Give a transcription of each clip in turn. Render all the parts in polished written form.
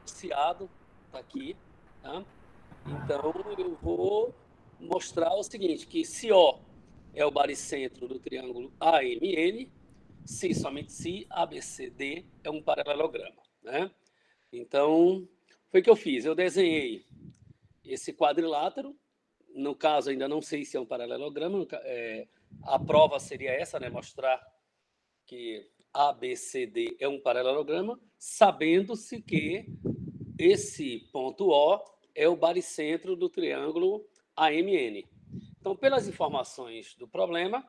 enunciado está aqui, tá? Então, eu vou mostrar o seguinte, que se O é o baricentro do triângulo AMN, se, somente se, ABCD é um paralelograma, né? Então, foi o que eu fiz. Eu desenhei esse quadrilátero, no caso, ainda não sei se é um paralelograma, a prova seria essa, né? Mostrar que ABCD é um paralelograma, sabendo-se que esse ponto O é o baricentro do triângulo AMN. Então, pelas informações do problema,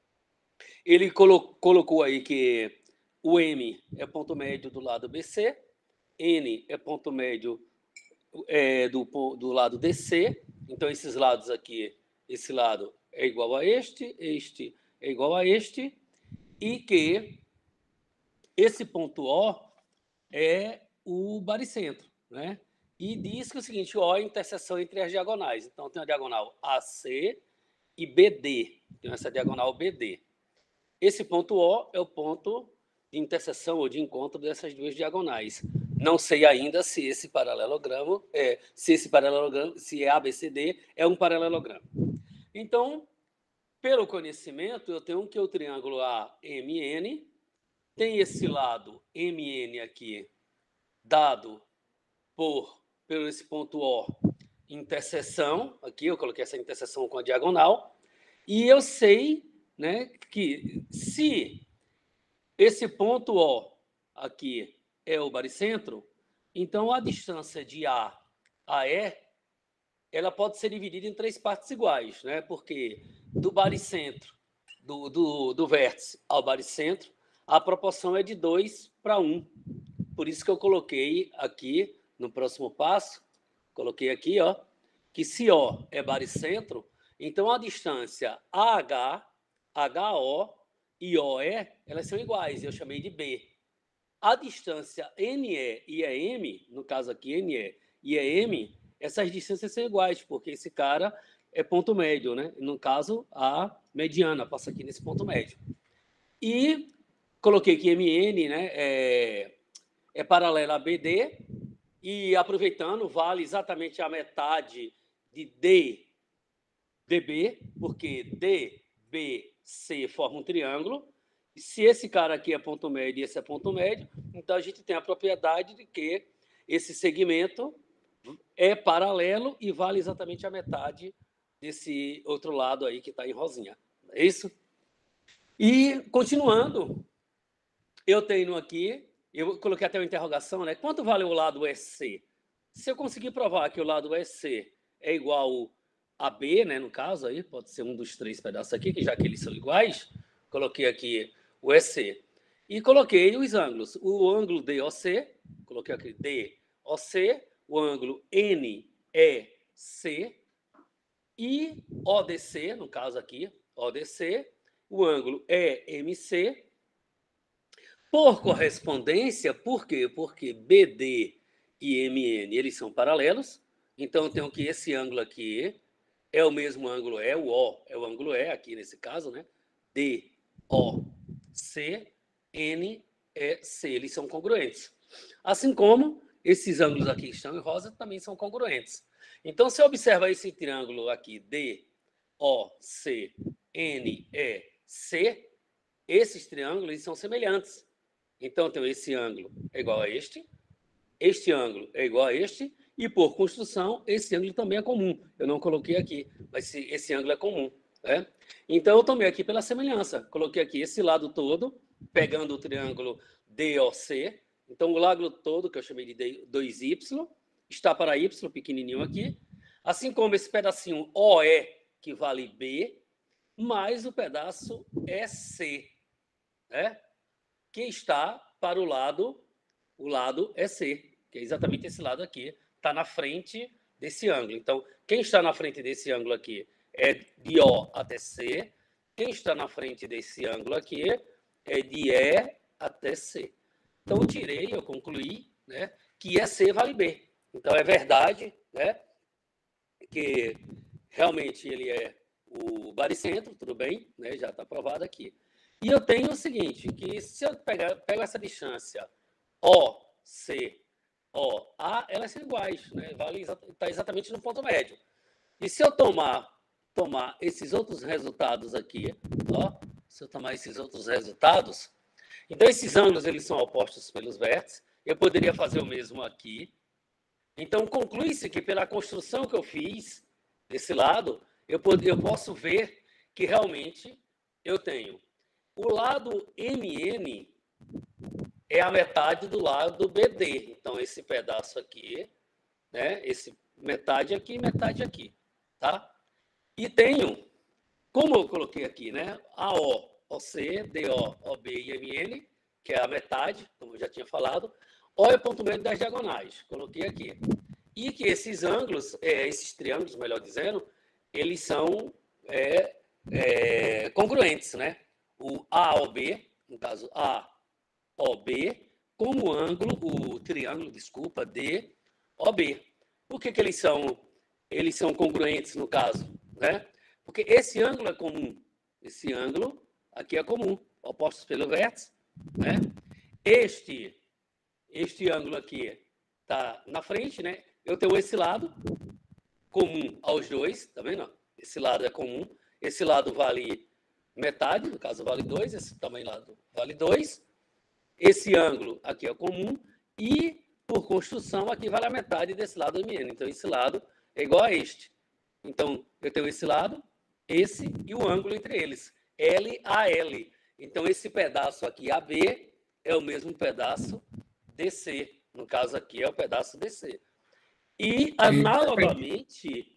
ele colocou aí que o M é ponto médio do lado BC, N é ponto médio do lado DC. Então, esses lados aqui, esse lado é igual a este é igual a este, e que esse ponto O é o baricentro, né? E diz que é o seguinte, O é a interseção entre as diagonais. Então, tem a diagonal AC e BD. Tem essa diagonal BD. Esse ponto O é o ponto de interseção ou de encontro dessas duas diagonais. Não sei ainda se esse paralelogramo se é ABCD, é um paralelogramo. Então, pelo conhecimento, eu tenho que o triângulo AMN tem esse lado MN aqui, dado por esse ponto O, interseção, aqui eu coloquei essa interseção com a diagonal, e eu sei, né, que se esse ponto O aqui é o baricentro, então a distância de A a E, ela pode ser dividida em 3 partes iguais, né? Porque do baricentro, do vértice ao baricentro, a proporção é de 2:1. Por isso que eu coloquei aqui, no próximo passo, coloquei aqui, ó, que se O é baricentro, então a distância AH, HO e OE, elas são iguais, eu chamei de B. A distância NE e EM, no caso aqui NE e EM, essas distâncias são iguais, porque esse cara é ponto médio, né? No caso, a mediana passa aqui nesse ponto médio. E coloquei que MN, né, é paralela a BD, e aproveitando, vale exatamente a metade de DB, porque DBC forma um triângulo, e se esse cara aqui é ponto médio e esse é ponto médio, então a gente tem a propriedade de que esse segmento é paralelo e vale exatamente a metade desse outro lado aí que está em rosinha. É isso? E, continuando, eu tenho aqui, eu coloquei até uma interrogação, né? Quanto vale o lado EC? Se eu conseguir provar que o lado EC é igual a B, né, no caso, aí pode ser um dos 3 pedaços aqui, que já que eles são iguais, coloquei aqui o EC. E coloquei os ângulos. O ângulo DOC, coloquei aqui DOC, o ângulo NEC e ODC, no caso aqui, ODC, o ângulo EMC. Por correspondência, por quê? Porque BD e MN, eles são paralelos, então eu tenho que esse ângulo aqui é o mesmo ângulo E, o O é o ângulo E, aqui nesse caso, né? DOC, NEC, eles são congruentes. Assim como esses ângulos aqui que estão em rosa também são congruentes. Então, se eu observar esse triângulo aqui, DOC, NEC, esses triângulos eles são semelhantes. Então, eu tenho esse ângulo é igual a este ângulo é igual a este, e por construção, esse ângulo também é comum. Eu não coloquei aqui, mas esse ângulo é comum. Né? Então, eu tomei aqui pela semelhança. Coloquei aqui esse lado todo, pegando o triângulo DOC. Então, o lado todo, que eu chamei de 2Y, está para Y, pequenininho aqui. Assim como esse pedacinho OE, que vale B, mais o pedaço EC, né? Que está para o lado EC, que é exatamente esse lado aqui, está na frente desse ângulo. Então, quem está na frente desse ângulo aqui é de O até C, quem está na frente desse ângulo aqui é de E até C. Então, eu concluí, né, que EC vale B. Então, é verdade, né, que realmente ele é o baricentro, tudo bem, né, já está provado aqui. E eu tenho o seguinte, que se eu pego essa distância OC O, A, elas são iguais, né? Está exatamente no ponto médio. E se eu tomar esses outros resultados aqui, ó, se eu tomar esses outros resultados, então esses ângulos eles são opostos pelos vértices, eu poderia fazer o mesmo aqui. Então conclui-se que pela construção que eu fiz desse lado, eu posso ver que realmente eu tenho o lado MN é a metade do lado BD. Então esse pedaço aqui, né, esse metade aqui, tá? E tenho, como eu coloquei aqui, né, AO, OC, DO, OB e MN, que é a metade, como eu já tinha falado. O é o ponto médio das diagonais, coloquei aqui. E que esses ângulos, esses triângulos, melhor dizendo, eles são congruentes, né? O AOB, no caso AOB, como o triângulo, desculpa, DOB. Por que eles são congruentes no caso, né? Porque esse ângulo é comum. Esse ângulo aqui é comum, opostos pelo vértice, né? Este ângulo aqui está na frente, né? Eu tenho esse lado comum aos dois, tá vendo? Esse lado é comum. Esse lado vale metade, no caso vale 2, esse também lado vale 2. Esse ângulo aqui é comum e, por construção, aqui vale a metade desse lado MN. Então, esse lado é igual a este. Então, eu tenho esse lado, esse e o ângulo entre eles, L a L. Então, esse pedaço aqui, AB, é o mesmo pedaço DC. No caso aqui, é o pedaço DC. E, analogamente,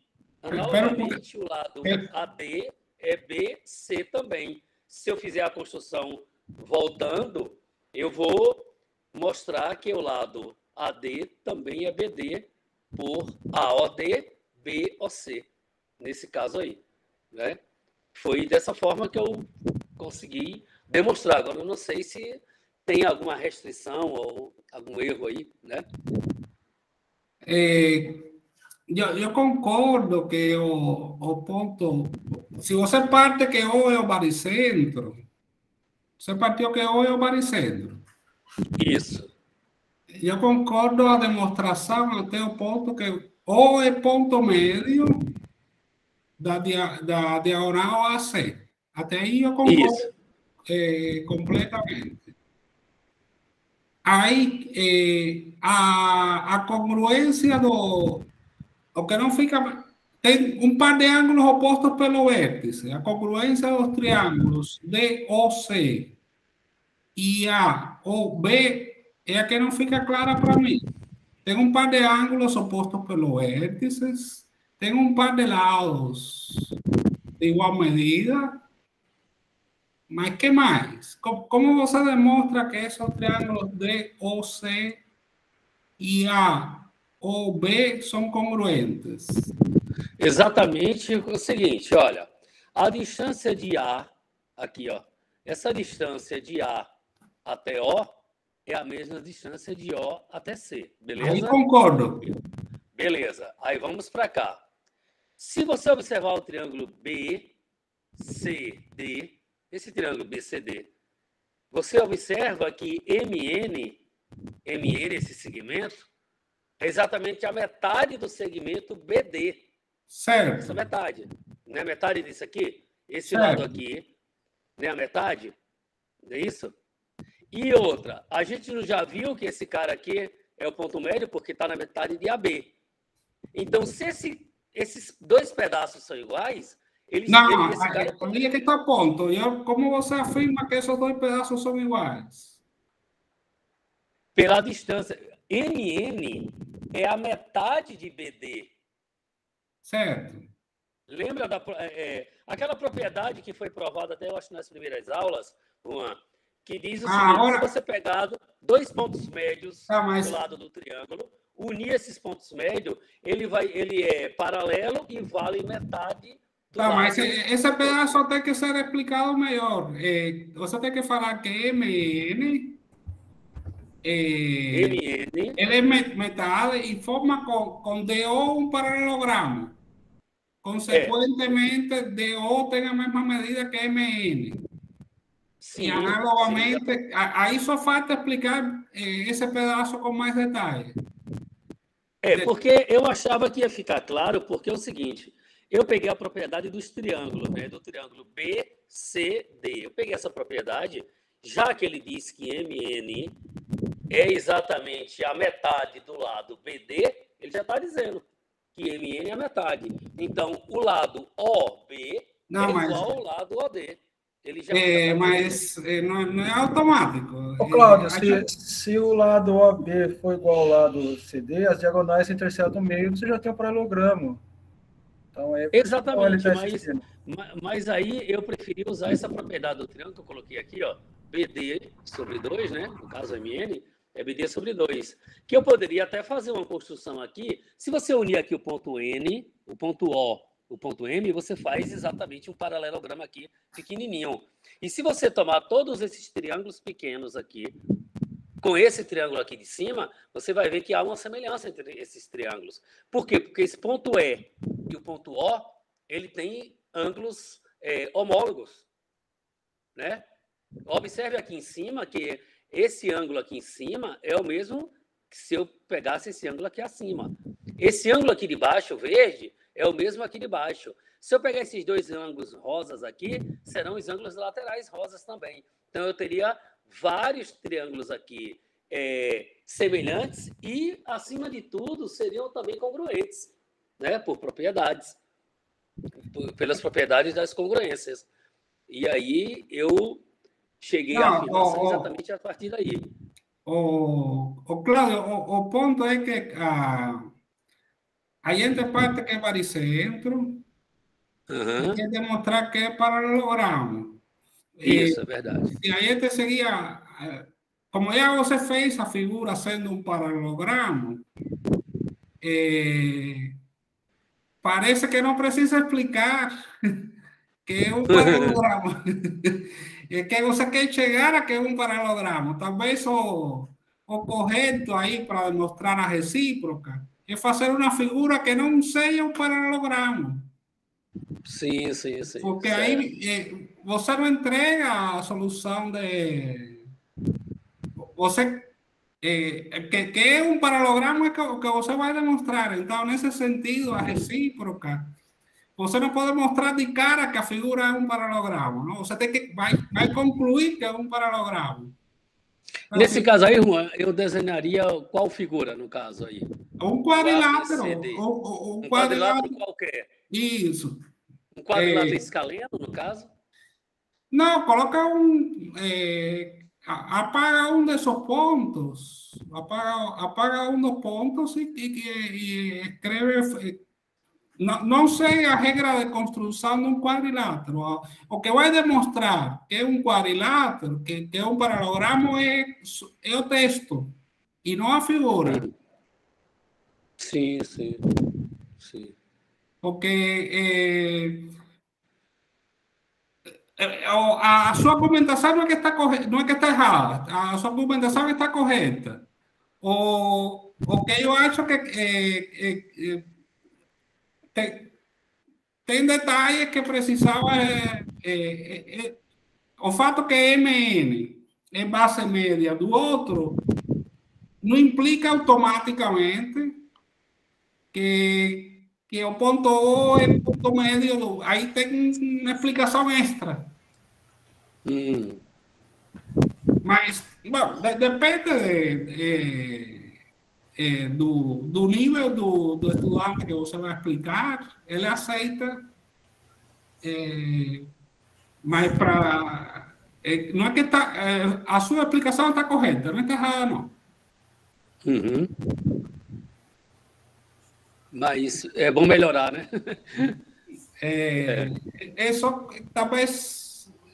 o lado AD é BC também. Se eu fizer a construção voltando, eu vou mostrar que o lado AD também é BD por AOD, BOC, nesse caso aí, né? Foi dessa forma que eu consegui demonstrar. Agora, eu não sei se tem alguma restrição ou algum erro aí, né? Eu concordo que o ponto... Se você parte que O é o baricentro, você partiu que O é o baricentro. Isso. Eu concordo a demonstração até o ponto que O é ponto médio da diagonal AC. Até aí eu concordo completamente. Aí, a congruência o que não fica... Tem um par de ângulos opostos pelo vértice. A congruência dos triângulos DOC e AOB é a que não fica clara para mim. Tem um par de ângulos opostos pelo vértices, tem um par de lados de igual medida, mas que mais? Como você demonstra que esses triângulos DOC e AOB são congruentes? Exatamente o seguinte, olha, a distância de A, aqui, ó, essa distância de A até O é a mesma distância de O até C, beleza? Aí concordo. Beleza, aí vamos para cá. Se você observar o triângulo BCD, esse triângulo BCD, você observa que MN, esse segmento, é exatamente a metade do segmento BD. Certo. Essa metade. Não é a metade disso aqui? Esse certo. lado aqui, não é a metade? Não é isso? E outra, a gente já viu que esse cara aqui é o ponto médio porque está na metade de AB. Então, se esses dois pedaços são iguais, eles... Não, aí é que está o ponto. Como você afirma que esses dois pedaços são iguais? Pela distância. MN é a metade de BD. Certo. Lembra aquela propriedade que foi provada até, eu acho, nas primeiras aulas, Juan, que diz o seguinte, se você pegar dois pontos médios do lado do triângulo, unir esses pontos médios, ele é paralelo e vale metade do lado. Mas esse pedaço tem que ser explicado melhor. Você tem que falar que MN ele é metade e forma com DO um paralelogramo. Consequentemente, DO tem a mesma medida que MN. Sim, e analogamente, aí só falta explicar esse pedaço com mais detalhe. Porque eu achava que ia ficar claro, porque é o seguinte, eu peguei a propriedade dos triângulos, né, do triângulo BCD. Eu peguei essa propriedade, já que ele diz que MN é exatamente a metade do lado BD, ele já está dizendo que MN é a metade. Então, o lado OB Não, é mas, igual ao lado OD. Ele já mas não é automático. Ô, Cláudio, se o lado OB for igual ao lado CD, as diagonais se interceptam no meio, você já tem um paralelogramo. Então, exatamente, mas aí eu preferi usar essa propriedade do triângulo que eu coloquei aqui, ó, BD sobre 2, né? No caso, MN, é BD sobre 2. Que eu poderia até fazer uma construção aqui. Se você unir aqui o ponto N, o ponto O, o ponto M, você faz exatamente um paralelograma aqui, pequenininho. E se você tomar todos esses triângulos pequenos aqui, com esse triângulo aqui de cima, você vai ver que há uma semelhança entre esses triângulos. Por quê? Porque esse ponto E e o ponto O, ele tem ângulos homólogos, né? Observe aqui em cima que esse ângulo aqui em cima é o mesmo que se eu pegasse esse ângulo aqui acima. Esse ângulo aqui de baixo, verde, é o mesmo aqui de baixo. Se eu pegar esses dois ângulos rosas aqui, serão os ângulos laterais rosas também. Então, eu teria vários triângulos aqui semelhantes e, acima de tudo, seriam também congruentes, né? Por propriedades, pelas propriedades das congruências. E aí, eu cheguei à afirmação exatamente a partir daí. Cláudio, o ponto é que a gente parte que é baricentro e quer demonstrar que é paralelogramo. Isso, é verdade. E a gente seguia, como já você fez a figura sendo um paralelogramo, parece que não precisa explicar que é um paralelogramo. É que você quer chegar a que é um paralelogramo. Talvez o correto aí para demonstrar a recíproca é fazer uma figura que não seja um paralelogramo. Sim. Porque aí você não entrega a solução de... Você... que é um paralelogramo é que você vai demonstrar. Então, nesse sentido, a recíproca, você não pode mostrar de cara que a figura é um paralelogramo, não? Você tem que vai concluir que é um paralelogramo. Então, nesse caso aí, Juan, eu desenharia qual figura, no caso aí? Um quadrilátero. Um quadrilátero qualquer. Isso. Um quadrilátero escaleno, no caso? Não, coloca apaga um desses pontos. Apaga um dos pontos e escreve... Não sei a regra de construção de um quadrilátero. O que vai demonstrar que é um quadrilátero, que é um paralelogramo, é o texto e não a figura. Sim. Porque a sua argumentação não é que está correta, não é que está errada. A sua argumentação está correta. O que eu acho que tem detalhes que precisava. O fato que MN é base média do outro não implica automaticamente que o ponto O é o ponto médio. Aí tem uma explicação extra. Mas, bom, depende do nível do estudante que você vai explicar, ele aceita, mas não é que a sua explicação está correta, não está errada, não. Mas é bom melhorar, né? Isso talvez...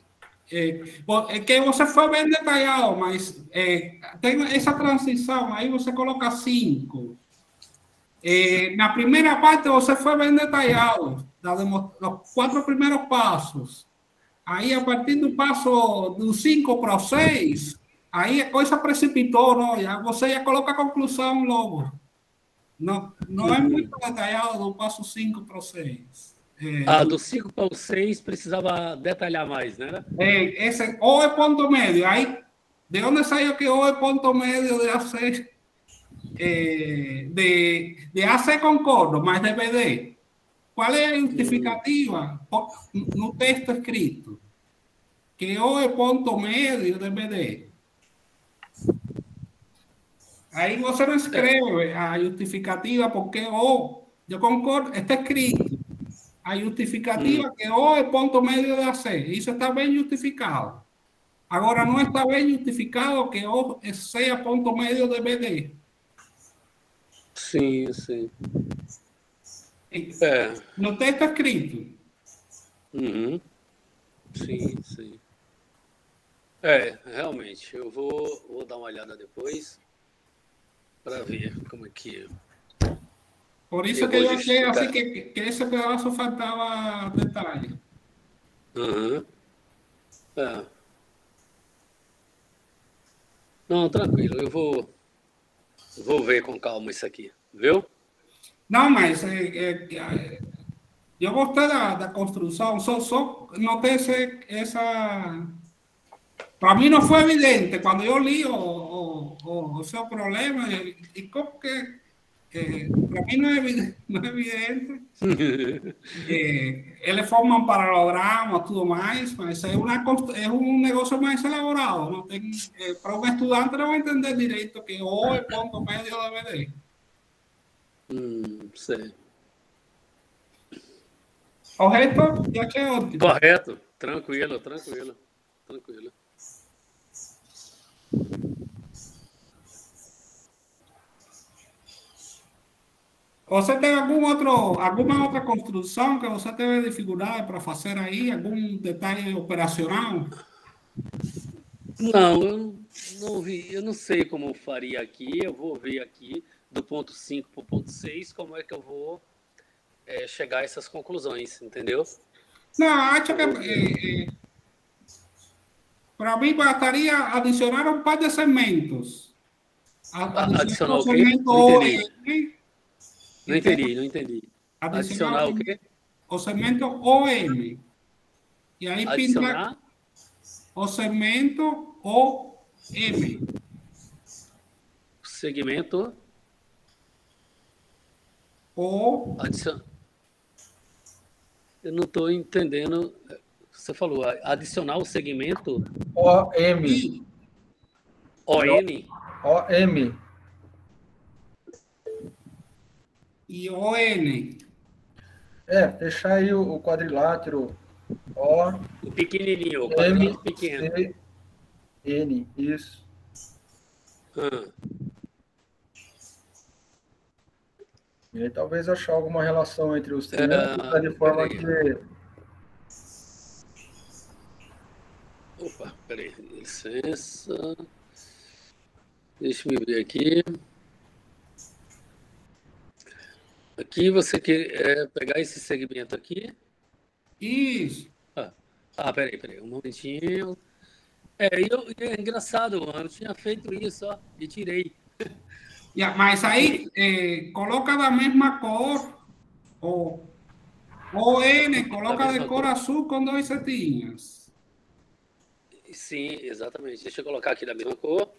que você foi bem detalhado, mas tem essa transição, aí você coloca 5. Na primeira parte você foi bem detalhado, os 4 primeiros passos. Aí, a partir do passo do 5 para o 6, aí a coisa precipitou, não? Você já coloca a conclusão logo. Não é muito detalhado do passo 5 para o 6. Do 5 para o 6 precisava detalhar mais, né? Esse O é ponto médio. Aí, de onde saiu que O é ponto médio de A6? de AC concordo, mais DVD. Qual é a justificativa no texto escrito? Que O é ponto médio de BD. Aí você não escreve a justificativa porque O, eu concordo, está escrito. A justificativa que O é ponto médio de AC. Isso está bem justificado. Agora, não está bem justificado que O seja ponto médio de BD. Sim, sim. No texto escrito. Uhum. Sim, sim. Realmente. Eu vou dar uma olhada depois para ver como é que Por isso que eu achei assim que esse pedaço faltava detalhe. Uhum. Não, tranquilo. Eu vou ver com calma isso aqui, viu? Não, mas eu gostei da construção, só notei essa... Para mim não foi evidente, quando eu li o seu problema, e como que... para mim não é evidente, não é evidente. Eles formam paralograma, tudo mais, mas é um negócio mais elaborado. Não tem, para um estudante não vai entender direito que O é ponto médio da BD. Sei. Correto? E aqui é ótimo. Correto. Tranquilo, tranquilo. Tranquilo. Você tem alguma outra construção que você teve dificuldade para fazer aí? Algum detalhe operacional? Não, eu não vi. Eu não sei como eu faria aqui. Eu vou ver aqui do ponto 5 para o ponto 6 como é que eu vou chegar a essas conclusões, entendeu? Não, acho que para mim bastaria adicionar um par de segmentos. Adicionar o quê? Segmento Não OM. entendi. Não entendi. Adicionar o quê? O segmento OM. E aí Adicionar pinta o segmento OM. segmento. Eu não estou entendendo. Você falou adicionar o segmento OM. OM. OM. E ON. Fechar aí o quadrilátero O. O pequenininho, o quadrito pequeno. N, isso. E aí talvez achar alguma relação entre os triângulos, de forma que... Opa, peraí, licença. Deixa eu ver aqui. Aqui você quer pegar esse segmento aqui? Isso. Peraí, um momentinho. É engraçado, eu não tinha feito isso, ó, e tirei. Mas aí coloca da mesma cor, o N, coloca de cor azul com 2 setinhas. Sim, exatamente. Deixa eu colocar aqui da mesma cor.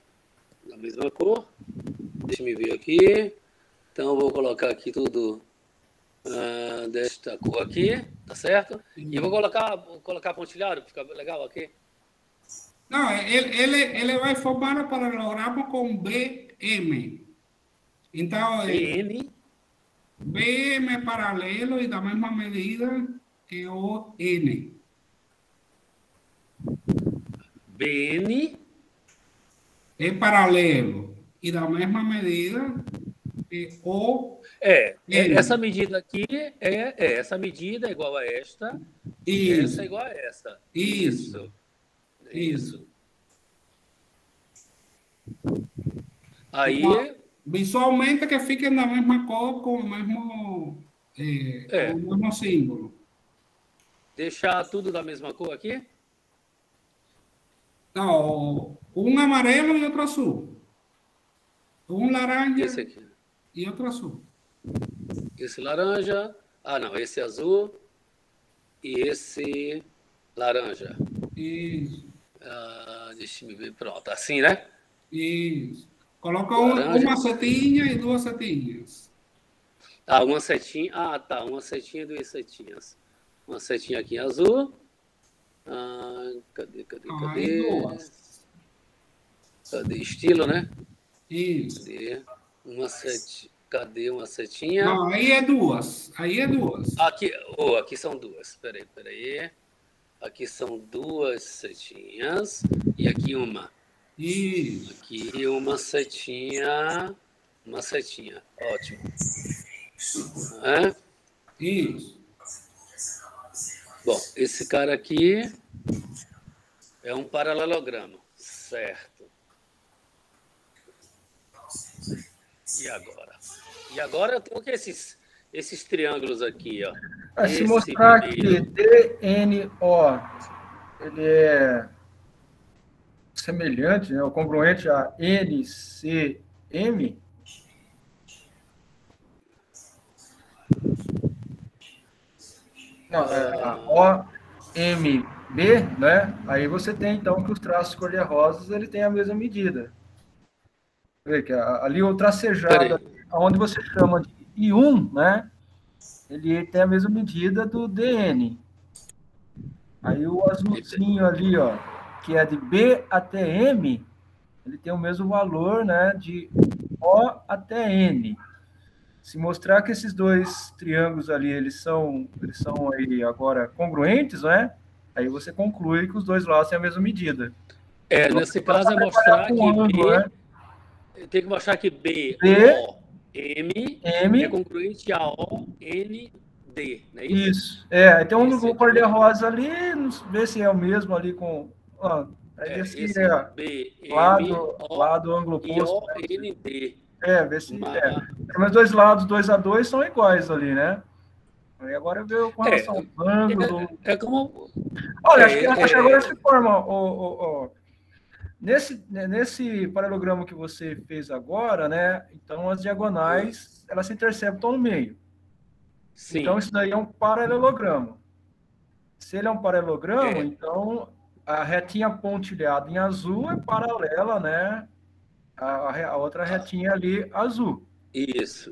Deixa eu ver aqui. Então, eu vou colocar aqui tudo desta cor aqui, tá certo? E eu vou colocar pontilhado, fica legal aqui. Não, ele vai formar o paralelogramo com BM. Então, BM é paralelo e da mesma medida que o N. BN é paralelo e da mesma medida que o N. Essa medida aqui essa medida é igual a esta. Isso. Essa é igual a essa. Isso. Aí visualmente que fiquem da mesma cor com o mesmo símbolo. Deixar tudo da mesma cor aqui? Não, um amarelo e outro azul. Um laranja esse aqui. E outro azul. Esse laranja. Não, esse azul e esse laranja. Isso. Deixa eu ver. Pronto, assim, né? Isso. Coloca Laranja. uma setinha e duas setinhas. Ah, uma setinha. Ah, tá. Uma setinha e duas setinhas. Uma setinha aqui em azul. Ah, cadê? Aí duas. Cadê? Estilo, né? Isso. Cadê? Cadê uma setinha? Não, aí é duas. Aí é duas. Aqui, aqui são duas. Peraí. Aqui são duas setinhas. E aqui uma. Isso. Aqui uma setinha. Uma setinha. Ótimo. Isso. Bom, esse cara aqui é um paralelogramo. Certo. E agora? E agora eu tenho que esses triângulos aqui, ó. Se mostrar que DNO ele é semelhante, né, ou congruente a NCM, não, a OMB, né? Aí você tem então que os traços cor-de-rosas ele tem a mesma medida. Vê que ali o tracejado, onde você chama de I1, né? Ele tem a mesma medida do DN. Aí o azulzinho ali, ó, que é de B até M, ele tem o mesmo valor, né, de O até N. Se mostrar que esses dois triângulos ali, eles são aí agora congruentes, né? Aí você conclui que os dois lados têm a mesma medida. Então, nesse caso é mostrar que ângulo, né? Tem que mostrar que M é congruente a O, N, D, não é isso? Isso. Tem um cor-de-rosa ali, vê se é o mesmo ali com... esse lado ângulo oposto. O, N, D. Vê se Mas dois lados, 2 a 2, são iguais ali, né? Aí agora eu com relação ao ângulo... como... Olha, acho que agora se forma... Nesse paralelogramo que você fez agora, né? Então, as diagonais, elas se interceptam no meio. Sim. Então, isso daí é um paralelogramo. Se ele é um paralelogramo, então, a retinha pontilhada em azul é paralela, né? A outra retinha ali, azul. Isso.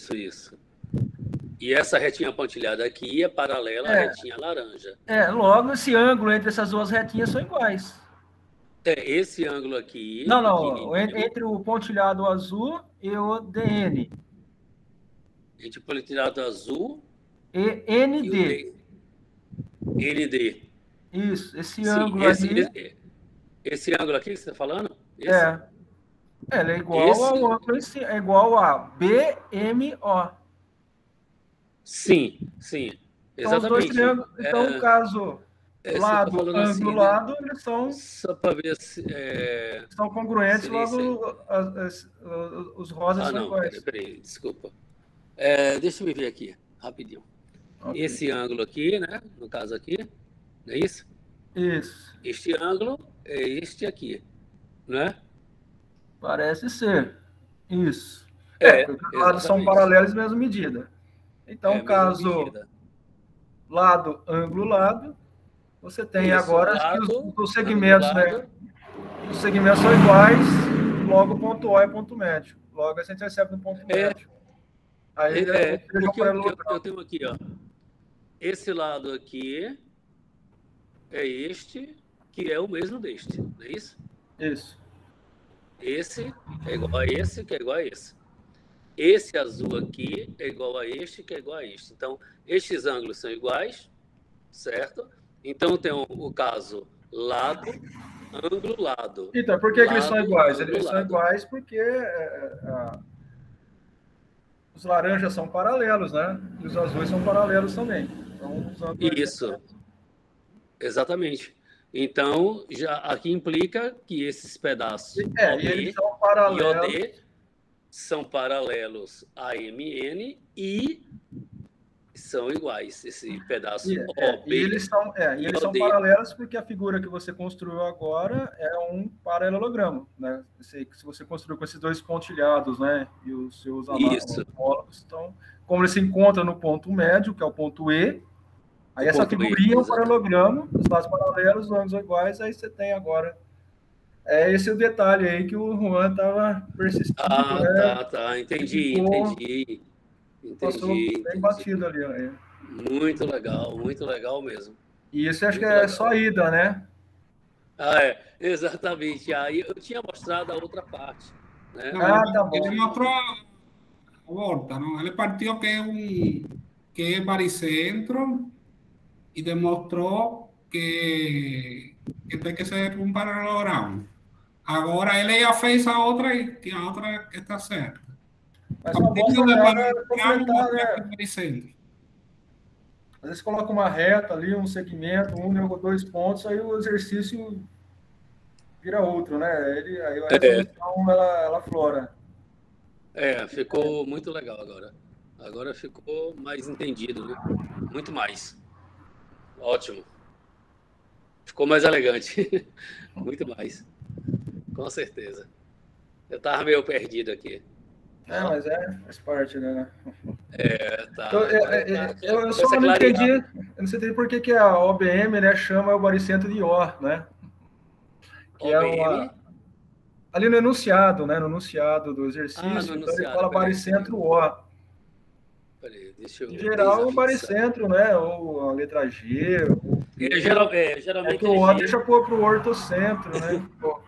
E essa retinha pontilhada aqui é paralela à retinha laranja. Logo, esse ângulo entre essas duas retinhas são iguais. Esse ângulo aqui... Não. Entre o pontilhado azul e o DN. Entre o pontilhado azul e ND. ND. Isso, esse ângulo aqui... Esse ângulo aqui que você está falando? Ele é igual ao ângulo, é igual a BMO. Sim. Então, Exatamente. Os dois triângulos, então, no caso... lado, ângulo, assim, lado, eles são... Só para ver se... São congruentes, logo os rosas são iguais. Peraí, desculpa. Deixa eu ver aqui, rapidinho. Okay. Esse ângulo aqui, né? No caso aqui, não é isso? Isso. Este ângulo é este aqui, não é? Parece ser. Isso. Porque os lados são paralelos e mesma medida. Então, caso lado, ângulo, lado... Você tem agora que os segmentos, né? Os segmentos são iguais, logo o ponto O é ponto médio. Logo, você intercepta no ponto médio. Aí porque eu tenho aqui, ó. Esse lado aqui é este, que é o mesmo deste, não é isso? Isso. Esse é igual a esse, que é igual a esse. Esse azul aqui é igual a este, que é igual a este. Então, estes ângulos são iguais, certo? Então, tem o caso lado, ângulo, lado. Então, por que eles são iguais? Eles são iguais porque os laranjas são paralelos, né? E os azuis são paralelos também. Então, isso. Exatamente. Então, já aqui implica que esses pedaços e eles são paralelos. e OD são paralelos a MN e são iguais, esse pedaço OB. E eles são paralelos porque a figura que você construiu agora é um paralelogramo, né? Se você construiu com esses dois pontilhados, né? E os seus homólogos, então, como eles se encontram no ponto médio, que é o ponto E, aí essa figurinha é um paralelogramo, os lados paralelos, os ângulos iguais, aí você tem agora É esse o detalhe aí que o Juan estava persistindo. Tá. Entendi. Passou bem batido ali. Ó. Muito legal mesmo. E isso acho que é só ida, né? Exatamente. Aí eu tinha mostrado a outra parte. Né? Tá bom. Ele mostrou a volta, não? Ele partiu que é baricentro e demonstrou que tem que ser um paralelogramo. Agora ele já fez a outra e que a outra está certa. Mas uma boa sacada é completar, né? Baricentro. Às vezes coloca uma reta ali, um segmento, ou 2 pontos, aí o exercício vira outro, né? Aí a resolução ela flora. Ficou muito legal agora. Agora ficou mais entendido, né? Muito mais. Ótimo. Ficou mais elegante. Muito mais. Com certeza. Eu estava meio perdido aqui. Mas faz parte, né? Tá. Então, eu só não entendi. Eu não sei por que a OBM, né, chama o baricentro de O, né? Que OBM? Ali no enunciado, né? No enunciado do exercício, então ele fala baricentro O. Peraí, deixa eu... Em geral, o baricentro, né? Ou a letra G. Geralmente que o O deixa para o ortocentro, né?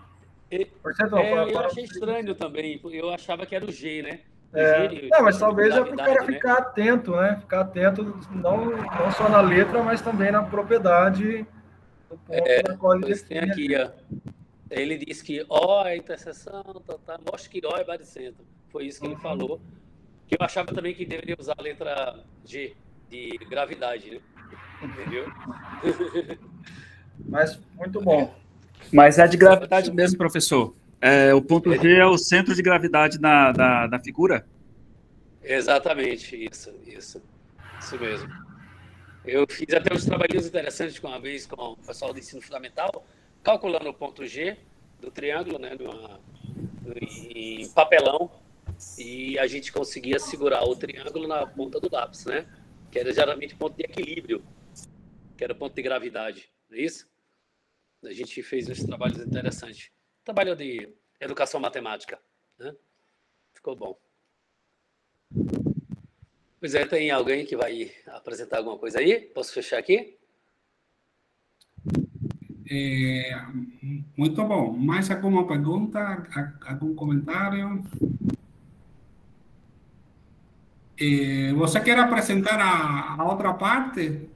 Eu achei estranho também. Eu achava que era o G, né? Mas talvez é para o cara ficar atento, né? Ficar atento não só na letra, mas também na propriedade do ponto na qual ele define. Tem aqui, ó. Ele disse que O é interseção, mostra que O é baricentro. Foi isso que ele falou. Que eu achava também que deveria usar a letra G, de gravidade, né? Entendeu? Mas muito bom. Mas é de gravidade mesmo, professor. O ponto G é o centro de gravidade da figura? Exatamente, isso mesmo. Eu fiz até uns trabalhinhos interessantes uma vez com o pessoal do ensino fundamental, calculando o ponto G do triângulo, né, em papelão, e a gente conseguia segurar o triângulo na ponta do lápis, né? Que era geralmente ponto de equilíbrio, que era ponto de gravidade, não é isso? A gente fez uns trabalhos interessantes. Trabalho de educação matemática, né? Ficou bom. Pois tem alguém que vai apresentar alguma coisa aí? Posso fechar aqui? Muito bom. Mais alguma pergunta? Algum comentário? Você quer apresentar a outra parte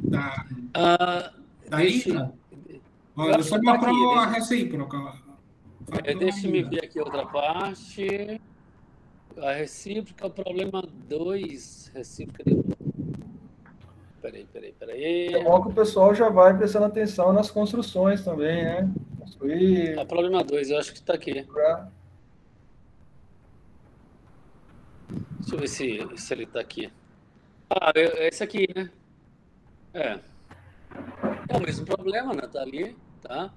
da isla? Você mostrou a recíproca. Deixa-me ver aqui outra parte. A recíproca, o problema 2, recíproca de novo. Peraí. É bom que o pessoal já vai prestando atenção nas construções também, né? Construir. O problema 2, eu acho que está aqui. Deixa eu ver se ele está aqui. Esse aqui, né? É o mesmo problema, né? Tá ali, tá?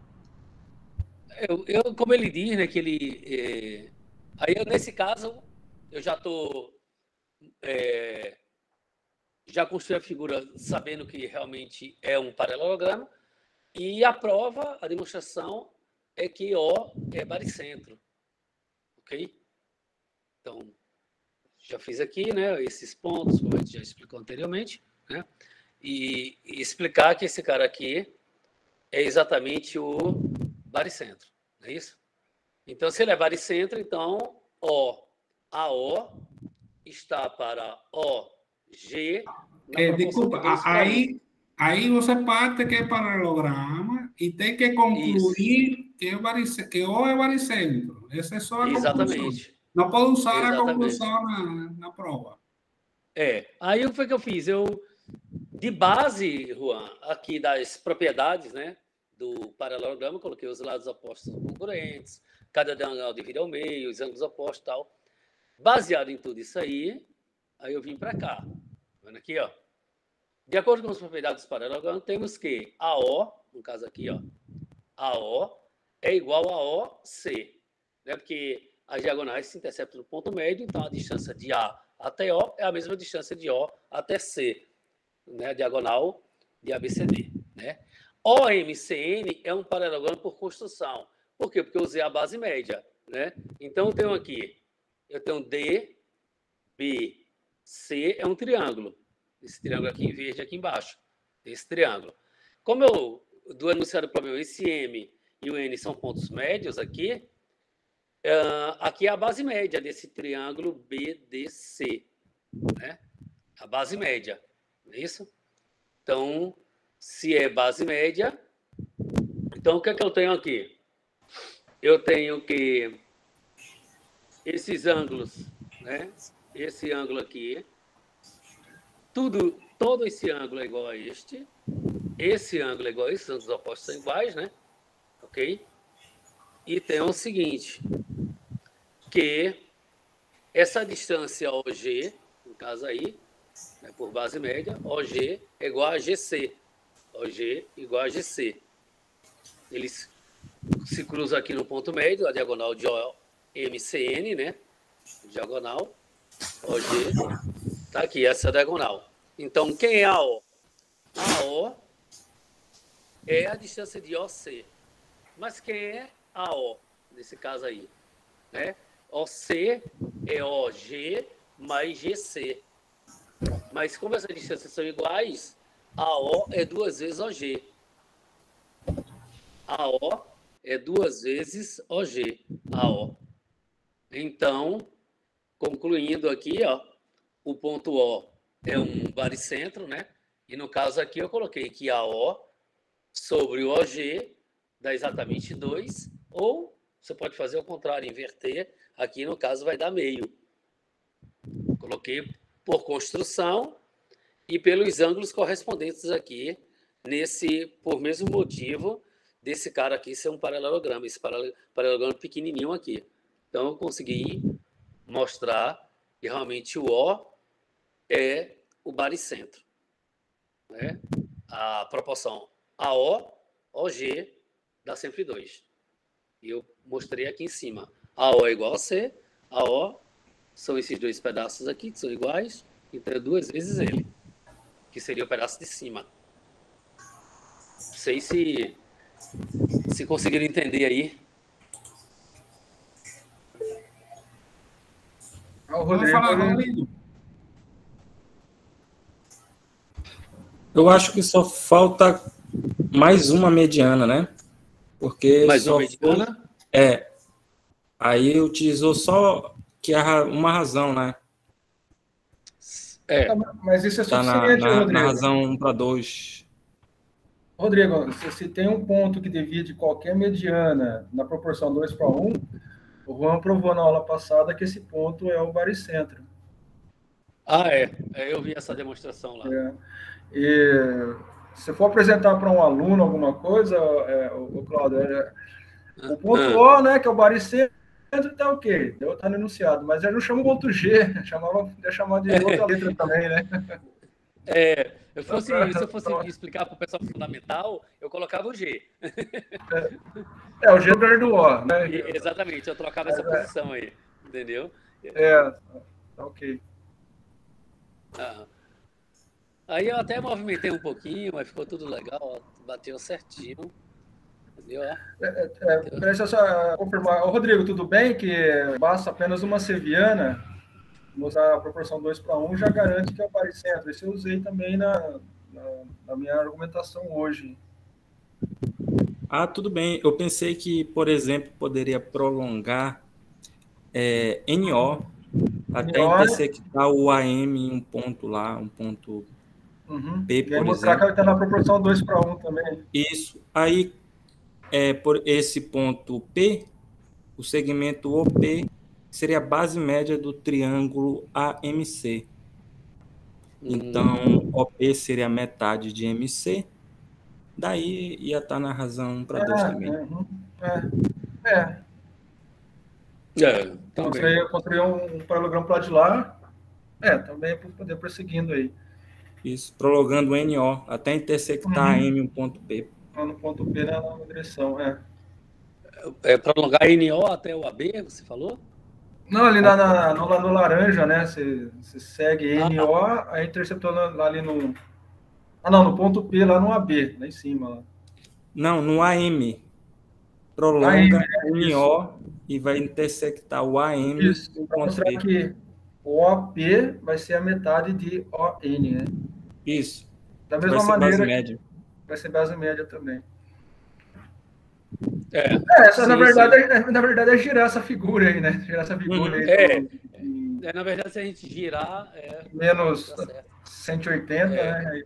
Como ele diz, né? Que ele... Aí, nesse caso, eu já estou... já construí a figura sabendo que realmente é um paralelogramo, e a prova, a demonstração, é que O é baricentro. Ok? Então, já fiz aqui, né, esses pontos, como a gente já explicou anteriormente, né, e explicar que esse cara aqui é exatamente o baricentro, não é isso? Então, se ele é baricentro, então, AO está para OG. Desculpa, aí você parte que é paralelograma e tem que concluir que O é baricentro. Essa é só a conclusão. Não pode usar a conclusão na prova. Aí o que foi que eu fiz? De base, Juan, aqui das propriedades, né, do paralelograma, coloquei os lados opostos congruentes, cada diagonal divide ao meio, os ângulos opostos e tal. Baseado em tudo isso aí eu vim para cá. Vendo aqui, ó. De acordo com as propriedades dos paralelogramas, temos que AO, no caso aqui, ó, AO é igual a OC, né? Porque as diagonais se interceptam no ponto médio, então a distância de A até O é a mesma distância de O até C, né? A diagonal de ABCD, né? OMCN é um paralelogramo por construção. Por quê? Porque eu usei a base média, né? Então, eu tenho D, B, C, é um triângulo. Esse triângulo aqui em verde, aqui embaixo. Esse triângulo. Como do enunciado do problema, esse M e o N são pontos médios aqui, aqui é a base média desse triângulo BDC, né? A base média, não é isso? Então, se é base média, então o que é que eu tenho aqui? Eu tenho que esses ângulos, né? Esse ângulo aqui, todo esse ângulo é igual a este, esse ângulo é igual a esse, os opostos são iguais, né? Ok? E tem o seguinte, que essa distância OG, no caso aí, né, por base média, OG é igual a GC. OG igual a GC. Eles se cruzam aqui no ponto médio, a diagonal de OMCN, né? Diagonal, OG, tá aqui, essa diagonal. Então, quem é a O? A O é a distância de OC. Mas quem é a O, nesse caso aí? Né? OC é OG mais GC. Mas como essas distâncias são iguais, a O é 2 vezes OG. A O é 2 vezes OG. A O. Então, concluindo aqui, ó, o ponto O é um baricentro, né? E no caso aqui eu coloquei que a O sobre o OG dá exatamente 2, ou você pode fazer o contrário, inverter. Aqui, no caso, vai dar meio. Coloquei por construção e pelos ângulos correspondentes aqui, por mesmo motivo desse cara aqui ser um paralelograma, esse paralelograma pequenininho aqui. Então, eu consegui mostrar que realmente o O é o baricentro, né? A proporção AO, OG, dá sempre 2. E eu mostrei aqui em cima. AO é igual a C, AO são esses dois pedaços aqui, que são iguais, então é 2 vezes ele, que seria o pedaço de cima. Não sei se conseguiram entender aí. Eu acho que só falta mais uma mediana, né? Porque mais uma mediana? Aí utilizou só uma razão, né? Mas isso é tá suficiente, Rodrigo. Na razão 1 para 2. Rodrigo, se tem um ponto que divide qualquer mediana na proporção 2 para 1, o Juan provou na aula passada que esse ponto é o baricentro. Eu vi essa demonstração lá. E se for apresentar para um aluno alguma coisa, o Cláudio, o ponto O, né, que é o baricentro, está ok, está no enunciado, mas ele não chama o ponto G, ia chamar de outra letra também, né? Se eu fosse explicar para o pessoal fundamental, eu colocava o G. O G é do O, né? Exatamente, eu trocava essa posição aí, entendeu? Tá ok. Aí eu até movimentei um pouquinho, mas ficou tudo legal, bateu certinho. Entendeu? Deixa eu só confirmar. Rodrigo, tudo bem que basta apenas uma seviana, usar a proporção 2 para 1 já garante que é o baricentro. Isso eu usei também na minha argumentação hoje. Tudo bem. Eu pensei que, por exemplo, poderia prolongar NO até intersectar o AM em um ponto lá, um ponto P, por exemplo. Mostrar que ela está na proporção 2 para 1 também. Isso. Aí, por esse ponto P, o segmento OP seria a base média do triângulo AMC. Então, OP seria a metade de MC, daí ia estar na razão 1 para 2 também. Construir um paralelogramo para lá de lá, também para poder prosseguindo aí. Isso, prolongando o NO até intersectar M um ponto P. No ponto P na direção, prolongar NO até o AB, você falou? Não, ali no laranja, né? Você segue NO, aí interceptou ali no... no ponto P, lá no AB, lá em cima. Lá. Não, no AM. prolonga o MO e vai intersectar o AM. Isso, para mostrar que o OP vai ser a metade de ON, né? Isso. Da mesma vai ser maneira, base média. Vai ser base média também. Sim, na verdade é girar essa figura aí, né? Girar essa figura aí. Na verdade, se a gente girar... menos tá certo. 180, né?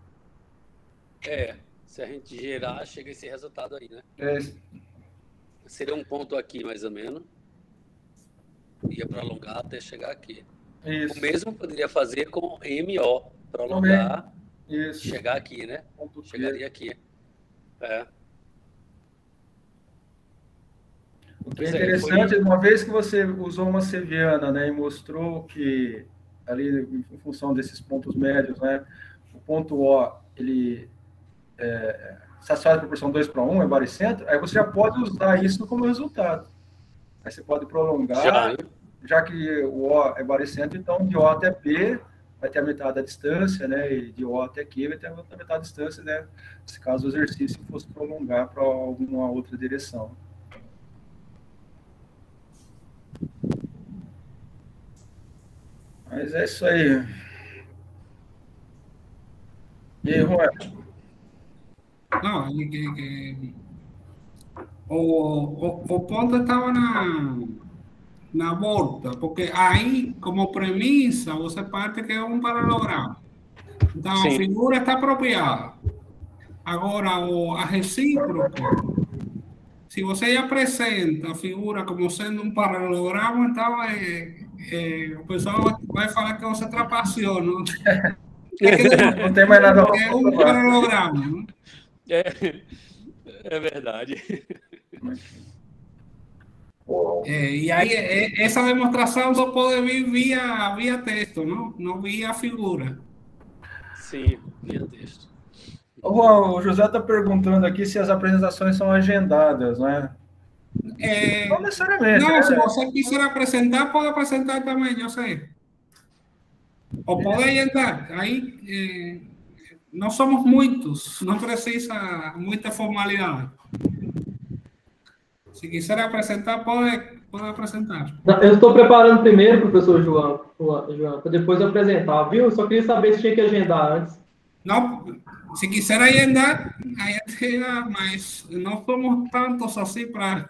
Se a gente girar, chega esse resultado aí, né? Seria um ponto aqui, mais ou menos. Ia prolongar até chegar aqui. Isso. O mesmo poderia fazer com MO. Prolongar, chegar aqui, né? Chegaria aqui. O que é interessante, uma vez que você usou uma seviana, né, e mostrou que ali, em função desses pontos médios, né, o ponto O, ele satisfaz a proporção 2:1, é baricentro, aí você já pode usar isso como resultado. Aí você pode prolongar, já que o O é baricentro, então de O até P vai ter a metade da distância, né, e de O até Q vai ter a metade da distância, né, se caso o exercício fosse prolongar para alguma outra direção. Mas é isso aí. E aí, Juan? Não, o ponto estava na volta, porque aí, como premissa, você parte que é um paralelogramo. Então, a figura está apropriada. Agora, a recíproca, se você apresenta a figura como sendo um paralelogramo, então o pessoal vai falar que você trapaceou, não? Não tem mais nada. É um paralelogramo, não? É verdade. E aí, essa demonstração só pode vir via texto, não via figura. Sim, via texto. O José está perguntando aqui se as apresentações são agendadas, né? Não necessariamente. Não, se você quiser apresentar, pode apresentar também, eu sei. Ou pode agendar. Aí não somos muitos, não precisa muita formalidade. Se quiser apresentar, pode apresentar. Eu estou preparando primeiro, professor João, para depois eu apresentar, viu? Eu só queria saber se tinha que agendar antes. Não, se quiser agendar, mas não somos tantos assim para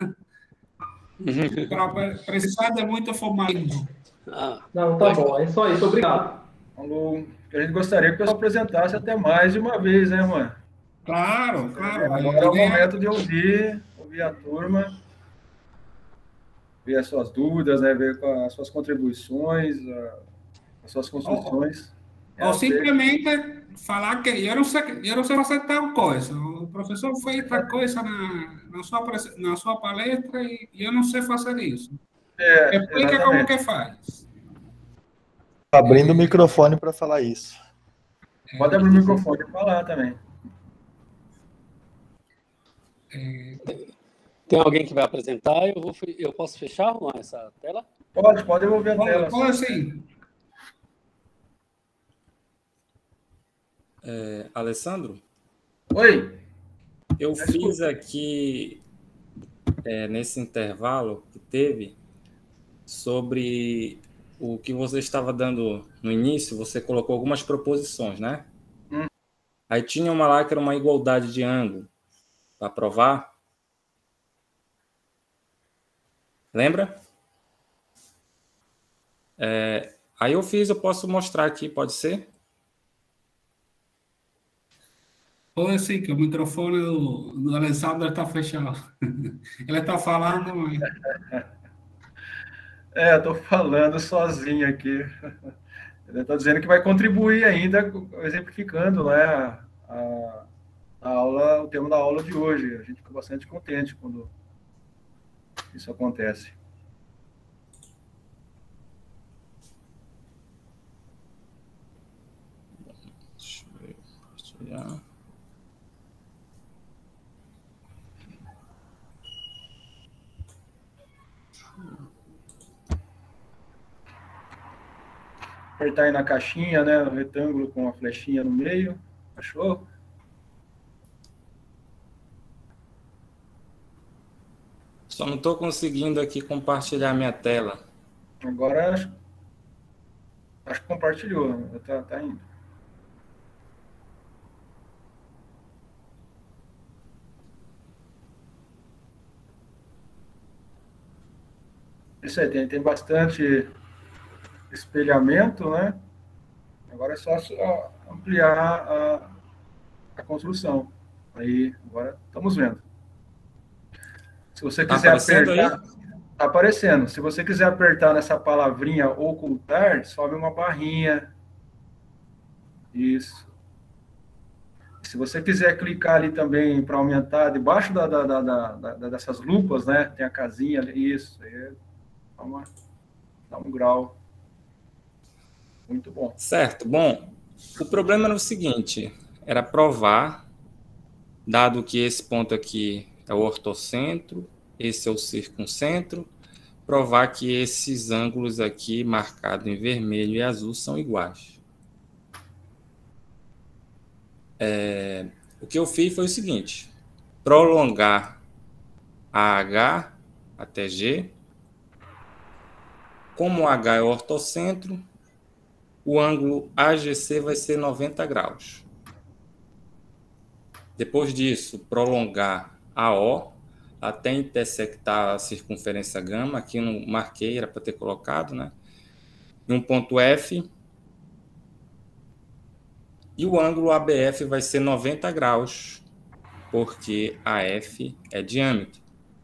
precisar de muito formalismo. Não, tá bom, é só isso, obrigado. Falou. A gente gostaria que o pessoal apresentasse até mais de uma vez, né, mano? Claro. Agora é o momento de ouvir a turma, ver as suas dúvidas, né, ver as suas contribuições, as suas construções. Ou simplesmente falar que eu não sei fazer tal coisa. O professor fez tal coisa na sua palestra e eu não sei fazer isso. Explica exatamente como que faz. Abrindo o microfone para falar isso. Pode abrir o microfone e falar também. Tem alguém que vai apresentar? Eu posso fechar essa tela? Pode devolver a tela. Pode sim. Alessandro? Oi. Eu fiz aqui, nesse intervalo que teve, sobre o que você estava dando no início, você colocou algumas proposições, né? Aí tinha uma lá que era uma igualdade de ângulo para provar. Lembra? Aí eu posso mostrar aqui, pode ser? Pode sim, que o microfone do Alessandro está fechado. Ele está falando, mas... eu estou falando sozinho aqui. Ele está dizendo que vai contribuir ainda, exemplificando, né, a aula, o tema da aula de hoje. A gente fica bastante contente quando isso acontece. Deixa eu ver, compartilhar. Apertar aí na caixinha, né, no retângulo com a flechinha no meio. Achou? Só não estou conseguindo aqui compartilhar minha tela. Agora acho que compartilhou. Tá indo. Isso aí, tem bastante espelhamento, né? Agora é só ampliar a construção. Aí, agora estamos vendo. Se você quiser apertar, tá aparecendo. Se você quiser apertar nessa palavrinha ocultar, sobe uma barrinha. Isso. Se você quiser clicar ali também para aumentar, debaixo dessas lupas, né? Tem a casinha ali, isso. Aí, dá um grau. Muito bom. Certo. Bom, o problema era o seguinte, era provar, dado que esse ponto aqui é o ortocentro, esse é o circuncentro, provar que esses ângulos aqui, marcados em vermelho e azul, são iguais. O que eu fiz foi o seguinte, prolongar AH até G. Como o H é o ortocentro, o ângulo AGC vai ser 90 graus. Depois disso, prolongar AO até intersectar a circunferência gama. Aqui eu não marquei, era para ter colocado, né? E um ponto F. E o ângulo ABF vai ser 90 graus, porque AF é diâmetro.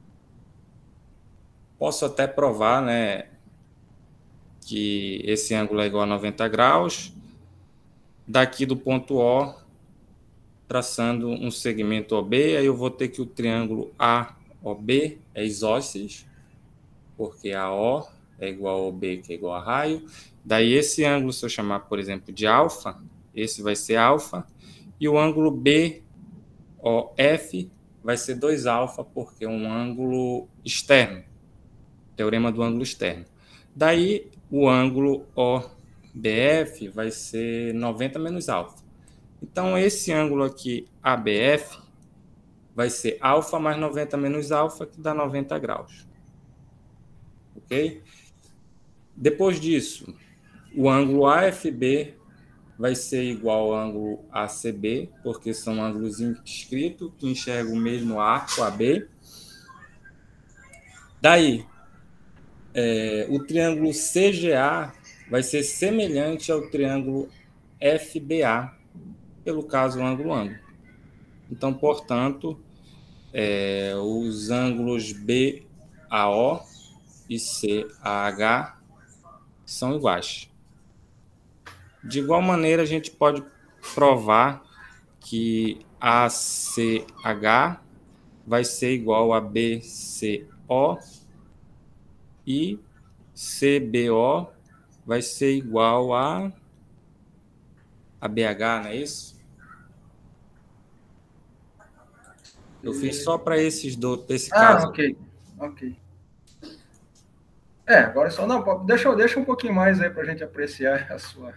Posso até provar, né, que esse ângulo é igual a 90 graus. Daqui do ponto O, traçando um segmento OB, aí eu vou ter que o triângulo AOB é isósceles, porque AO é igual a OB, que é igual a raio. Daí esse ângulo, se eu chamar, por exemplo, de alfa, esse vai ser alfa, e o ângulo BOF vai ser 2 alfa, porque é um ângulo externo, teorema do ângulo externo. Daí o ângulo OBF vai ser 90 menos alfa. Então, esse ângulo aqui, ABF, vai ser alfa mais 90 menos alfa, que dá 90 graus. Ok? Depois disso, o ângulo AFB vai ser igual ao ângulo ACB, porque são ângulos inscritos, que enxergam o mesmo arco AB. Daí, o triângulo CGA vai ser semelhante ao triângulo FBA, pelo caso ângulo-ângulo. Então, portanto, os ângulos BAO e CAH são iguais. De igual maneira, a gente pode provar que ACH vai ser igual a BCO e CBO vai ser igual a BH, não é isso? Eu fiz só para esse caso. Ok. Agora só não, deixa um pouquinho mais aí para a gente apreciar a sua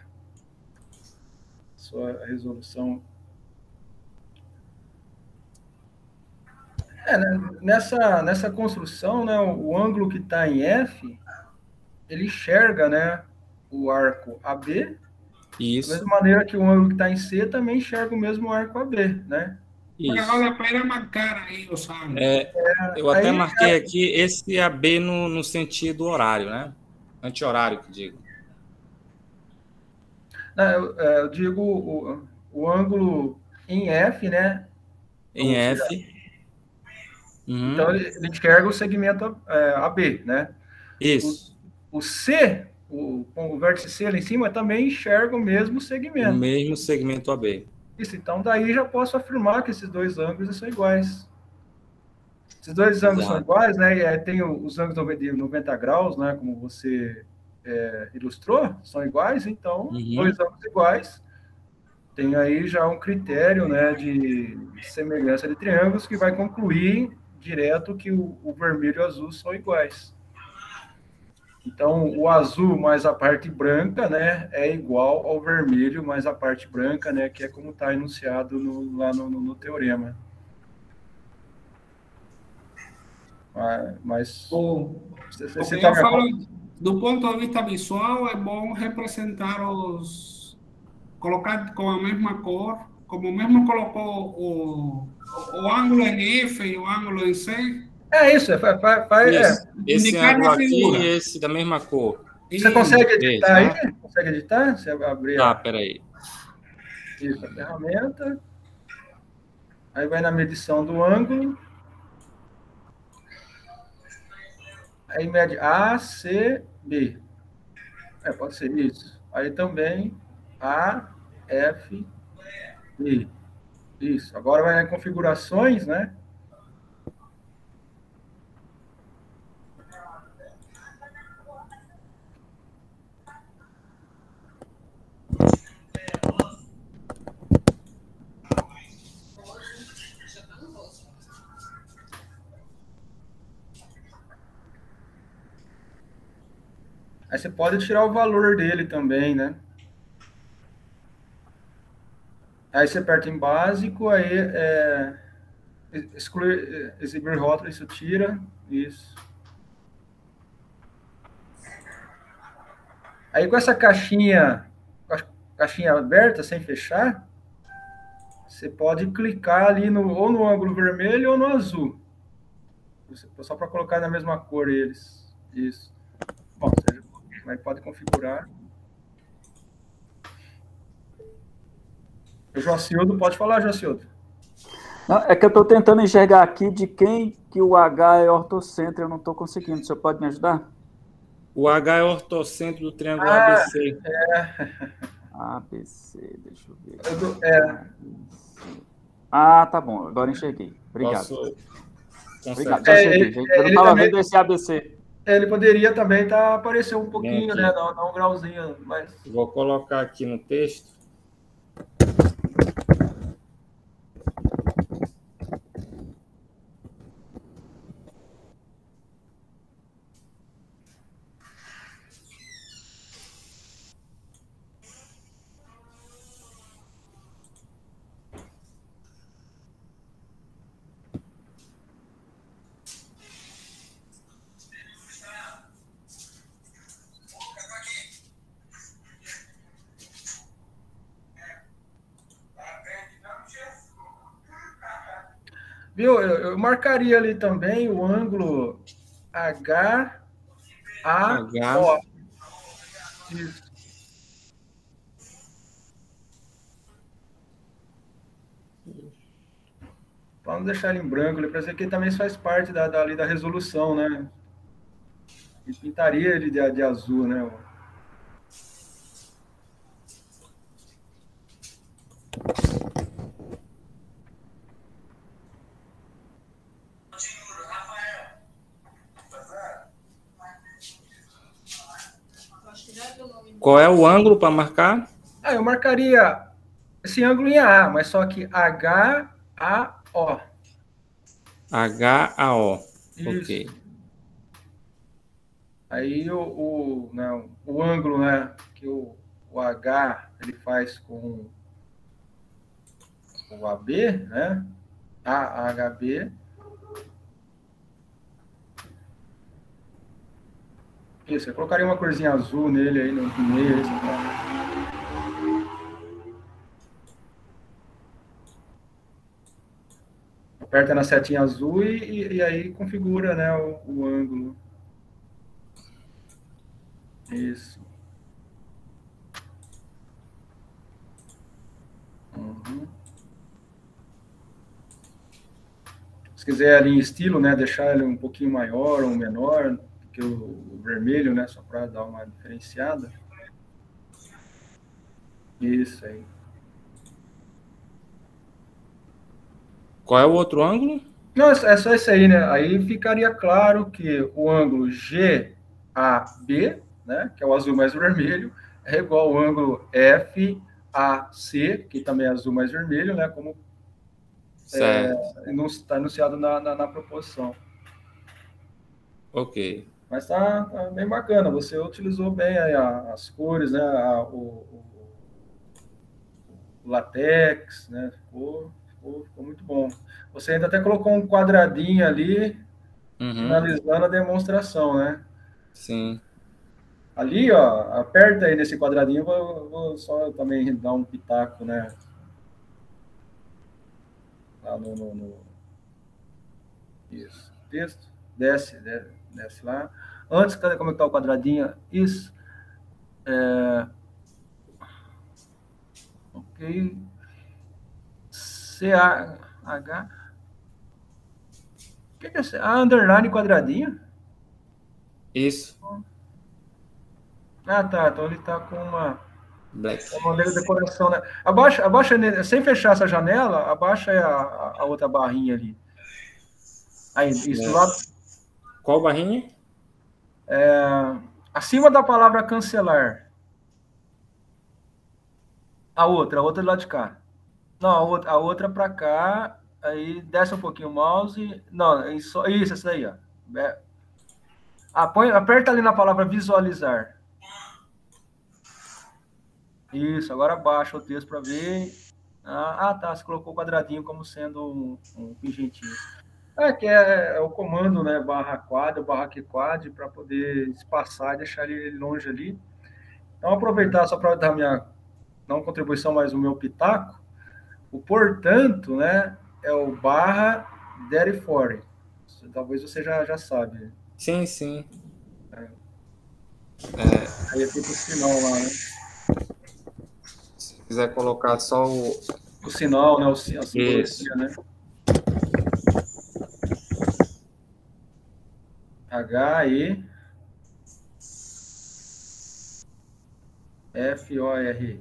resolução. Nessa construção, né, o ângulo que está em F, ele enxerga, né, o arco AB. Isso. Da mesma maneira que o ângulo que está em C também enxerga o mesmo arco AB, né? Isso. Olha para marcar aí, eu até marquei aqui esse AB no sentido horário, né? Anti-horário, que digo. Eu digo o ângulo em F, né? Em F. Então, ele enxerga o segmento AB, né? Isso. O C, o vértice C ali em cima, também enxerga o mesmo segmento. O mesmo segmento AB. Isso, então daí já posso afirmar que esses dois ângulos são iguais. Esses dois ângulos são iguais, né? E tem os ângulos de 90 graus, né? Como você ilustrou, são iguais, então, dois ângulos iguais. Tem aí já um critério, né, de semelhança de triângulos que vai concluir direto que o vermelho e o azul são iguais. Então, o azul mais a parte branca, né, é igual ao vermelho mais a parte branca, né, que é como está enunciado lá no teorema. Mas Porque você eu tá falo, do ponto de vista visual, é bom representar colocar com a mesma cor, como mesmo colocou o ângulo em F e o ângulo em C, isso, Isso. Esse indicar ângulo na aqui figura. e esse da mesma cor. Você E consegue Três, editar aí? tá? Consegue editar? Você abrir Tá, peraí. isso, a ferramenta. Aí vai na medição do ângulo. Aí mede A, C, B. Pode ser isso. Aí também A, F, B. Isso. Agora vai em configurações, né? Aí você pode tirar o valor dele também, né? Aí você aperta em básico, aí excluir, exibir rótulo, isso tira, isso. Aí com essa caixinha aberta, sem fechar, você pode clicar ali ou no ângulo vermelho ou no azul. Só para colocar na mesma cor eles. Isso. Bom, você pode configurar. O Jocildo, pode falar, Jocildo. Não, é que eu estou tentando enxergar aqui de quem que o H é ortocentro, eu não estou conseguindo. O senhor pode me ajudar? O H é o ortocentro do triângulo ABC. ABC, deixa eu ver. Tá bom, agora enxerguei. Obrigado. Obrigado, já enxerguei. Eu não estava vendo esse ABC. Ele poderia também aparecer um pouquinho, né? Dar um grauzinho, mas... Vou colocar aqui no texto. Viu? Eu marcaria ali também o ângulo HAO. Isso. Para não deixar ele em branco, ele parece que ele também faz parte da resolução, né? E pintaria ele de azul, né? Qual é o ângulo para marcar? Eu marcaria esse ângulo em A, mas só que HAO. HAO. Isso. Ok. Aí o ângulo, né, que o H ele faz com o AB, né? AHB. Isso, eu colocaria uma corzinha azul nele aí no meio. Aperta na setinha azul e aí configura, né, o ângulo. Isso. Uhum. Se quiser ali em estilo, né, deixar ele um pouquinho maior ou menor que o vermelho, né, só para dar uma diferenciada. Isso aí. Qual é o outro ângulo? Não, é só isso aí, né? Aí ficaria claro que o ângulo GAB, né, que é o azul mais vermelho, é igual ao ângulo FAC, que também é azul mais vermelho, né, como está enunciado na proposição. Ok. Mas tá bem bacana, você utilizou bem aí as cores, né, o latex, né, ficou muito bom. Você ainda até colocou um quadradinho ali finalizando a demonstração, né? Sim. Ali, ó, aperta aí nesse quadradinho, vou só também dar um pitaco, né? Lá Isso. Texto. Desce lá. Antes, cadê como é que tá o quadradinho? Isso. Ok. CH. O que é esse? Underline quadradinho? Isso. Ah, tá. Então ele tá com uma Black. decoração, né? Abaixa, sem fechar essa janela, abaixa aí a outra barrinha ali. Aí, isso do lado. Qual barrinha? Acima da palavra cancelar. A outra do lado de cá. Não, a outra para cá. Aí desce um pouquinho o mouse. Não, isso, essa daí, ó. Aperta ali na palavra visualizar. Isso, agora abaixa o texto para ver. Tá. Você colocou o quadradinho como sendo um pingentinho. Que é o comando, né? /quad, /qquad, para poder espaçar e deixar ele longe ali. Então, aproveitar só para dar dar uma contribuição mais o meu pitaco. O portanto, né? É o /therefore. Talvez você já sabe. Sim. Aí é tipo o sinal lá, né? Se quiser colocar só o sinal, né? A simbologia, né? HEFOR.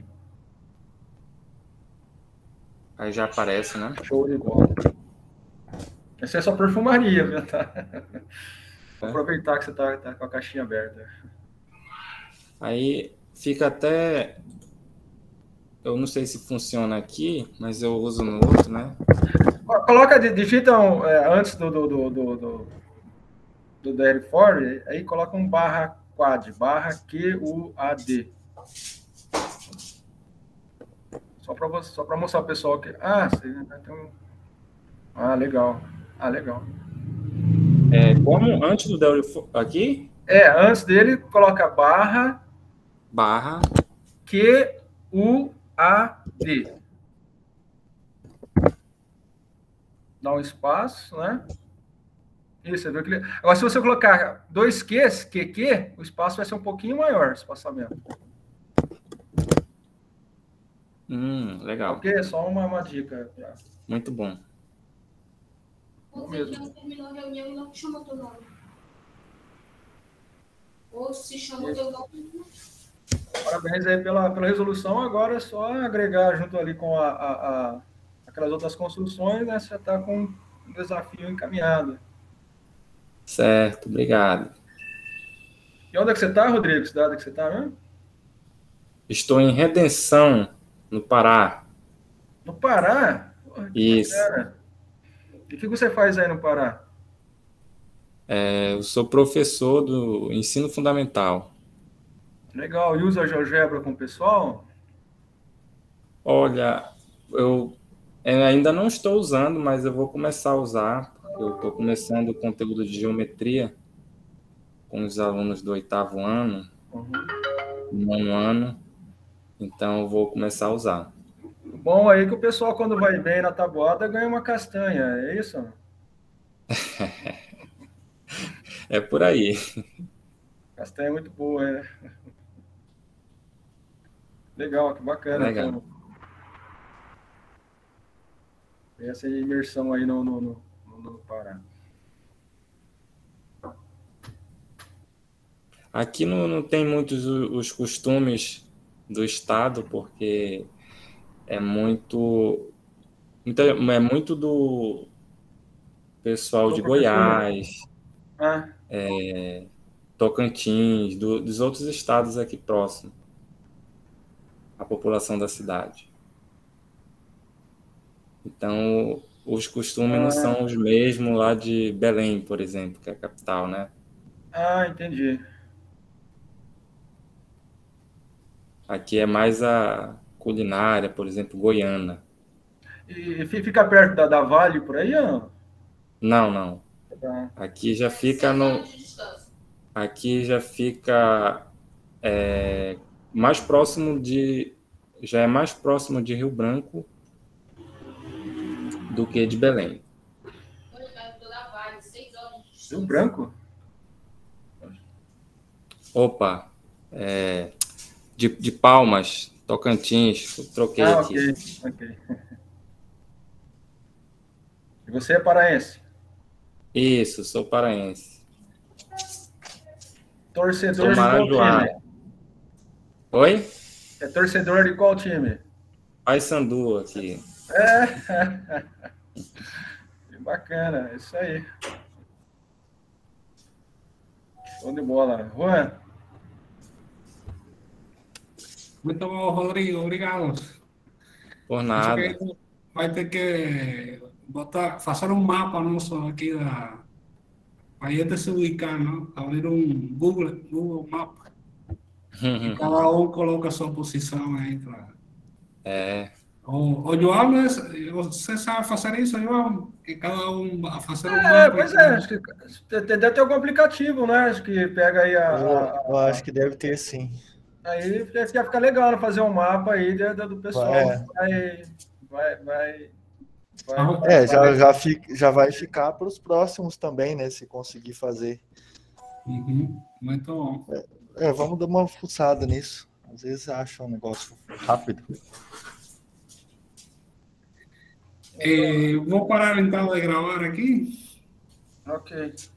Aí já aparece, né? Show de bola. Essa é só perfumaria, viu? Tá? Vou aproveitar que você tá com a caixinha aberta. Aí fica até... Eu não sei se funciona aqui, mas eu uso no outro, né? Digita antes do therefore, aí coloca um /quad, QUAD. Só para mostrar ao pessoal que... legal. Legal. Como antes do therefore aqui? Antes dele, coloca barra QUAD. Dá um espaço, né? Isso, você viu que agora, se você colocar 2 Qs, QQ, o espaço vai ser um pouquinho maior, esse espaçamento. Legal. Ok, é só uma dica. Muito bom. Você não terminou a reunião e não chamou teu nome. Ou se chamou teu nome. Parabéns aí pela resolução. Agora é só agregar junto ali com aquelas outras construções, né? Você já está com um desafio encaminhado. Certo, obrigado. E onde é que você está, Rodrigo? Que cidade que você está, né? Estou em Redenção, no Pará. No Pará? Isso. E o que você faz aí no Pará? Eu sou professor do ensino fundamental. Legal. E usa GeoGebra com o pessoal? Olha, eu ainda não estou usando, mas eu vou começar a usar. Eu estou começando o conteúdo de geometria com os alunos do 8º ano, 9º ano. Então, eu vou começar a usar. Bom aí que o pessoal, quando vai bem na tabuada, ganha uma castanha, é isso? É por aí. Castanha é muito boa, né? Legal, que bacana. Legal. Então, essa imersão aí no Pará. Aqui não tem muitos os costumes do estado, porque é muito do pessoal de Goiás, Tocantins, dos outros estados aqui próximos, a população da cidade. Então, os costumes não são os mesmos lá de Belém, por exemplo, que é a capital, né? Entendi. Aqui é mais a culinária, por exemplo, goiana. E fica perto da Vale por aí, ou? Não. Aqui já fica no... Aqui já fica mais próximo de... Já é mais próximo de Rio Branco do que de Belém. Rio Branco? Opa, de Palmas, Tocantins, troquei aqui. Ok. E você é paraense? Isso, sou paraense. Torcedor Sou de qual Marajoara. time? Oi? É torcedor de qual time? Paysandu aqui. Que bacana, é isso aí. Show de bola. Juan? Muito bom, Rodrigo. Obrigado. Por nada. Vai ter que fazer um mapa nosso aqui para a gente se ubicar, não? Abrir um Google Mapa. E cada um coloca a sua posição aí. O João, você sabe fazer isso, João? Que cada um vai fazer um mapa. Pois é, acho que deve ter algum aplicativo, né? Acho que pega aí Eu acho que deve ter, sim. Aí deve ficar legal, né? Fazer um mapa aí do pessoal. Já vai ficar para os próximos também, né? Se conseguir fazer. Muito bom. Vamos dar uma fuçada nisso. Às vezes acha um negócio rápido. Vou parar então de gravar aqui. Ok.